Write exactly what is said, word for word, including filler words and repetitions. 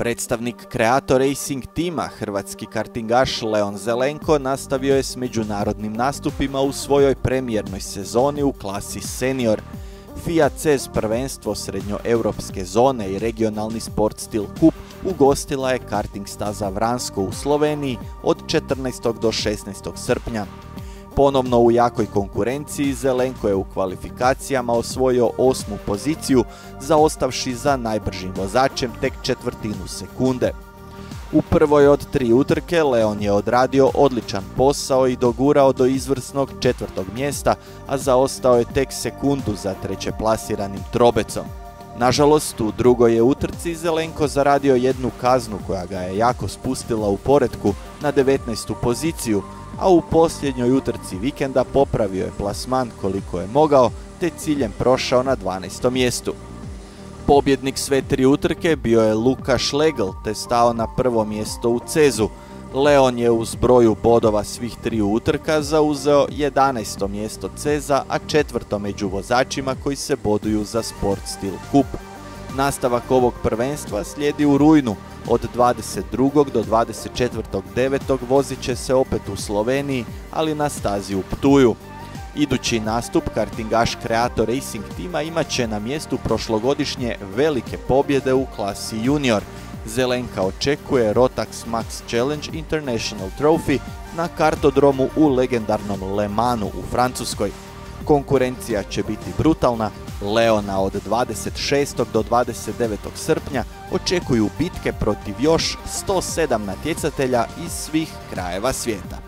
Predstavnik Kreator Racing tima, hrvatski kartingaš Leon Zelenko, nastavio je s međunarodnim nastupima u svojoj premijernoj sezoni u klasi senior. FIA C E S prvenstvo srednjoeuropske zone i regionalni Sportstil Cup ugostila je karting staza Vransko u Sloveniji od četrnaestog do šesnaestog srpnja. Ponovno u jakoj konkurenciji Zelenko je u kvalifikacijama osvojio osmu poziciju, zaostavši za najbržim vozačem tek četvrtinu sekunde. U prvoj od tri utrke Leon je odradio odličan posao i dogurao do izvrsnog četvrtog mjesta, a zaostao je tek sekundu za treće plasiranim Trobecom. Nažalost, u drugoj je utrci Zelenko zaradio jednu kaznu koja ga je jako spustila u poretku na devetnaestu poziciju, a u posljednjoj utrci vikenda popravio je plasman koliko je mogao, te ciljem prošao na dvanaestom mjestu. Pobjednik sve tri utrke bio je Luka Schlegel, te stao na prvo mjesto u cezu. Leon je uz broju bodova svih triju utrka zauzeo jedanaesto mjesto ceza, a četvrto među vozačima koji se boduju za Sportstil Cup. Nastavak ovog prvenstva slijedi u rujnu. Od dvadeset drugog do dvadeset četvrtog devetog vozit će se opet u Sloveniji, ali na stazi u Ptuju. Idući nastup kartingaš Kreator Racing tima imat će na mjestu prošlogodišnje velike pobjede u klasi junior. Zelenka očekuje Rotax Max Challenge International Trophy na kartodromu u legendarnom Le Mansu u Francuskoj. Konkurencija će biti brutalna. Leona od dvadeset šestog do dvadeset devetog srpnja očekuju bitke protiv još sto sedam natjecatelja iz svih krajeva svijeta.